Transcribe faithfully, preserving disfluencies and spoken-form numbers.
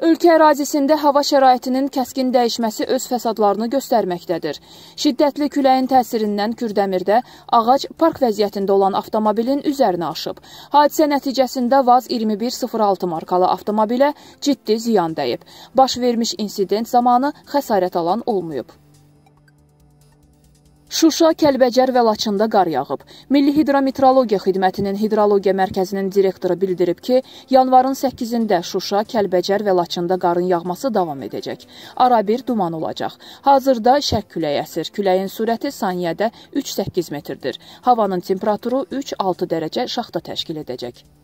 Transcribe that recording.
Ölkə ərazisində hava şəraitinin kəskin dəyişməsi öz fəsadlarını göstərməkdədir. Şiddətli küləyin təsirindən Kürdəmirdə ağac park vəziyyətində olan avtomobilin üzərinə aşıb. Hadisə nəticəsində Vaz iyirmi bir sıfır altı markalı avtomobilə ciddi ziyan dəyib. Baş vermiş insident zamanı xəsarət alan olmayıb. Şuşa, Kəlbəcər və Laçında qar yağıb. Milli Hidrometeorologiya Xidmətinin Hidrologiya Mərkəzinin direktoru bildirib ki, yanvarın səkkizində Şuşa, Kəlbəcər və Laçında qarın yağması davam edəcək. Arabir duman olacaq. Hazırda şərq küləyi əsir. Küləyin sürəti saniyədə üç səkkiz metrdir. Havanın temperaturu üç altı dərəcə şaxta təşkil edəcək.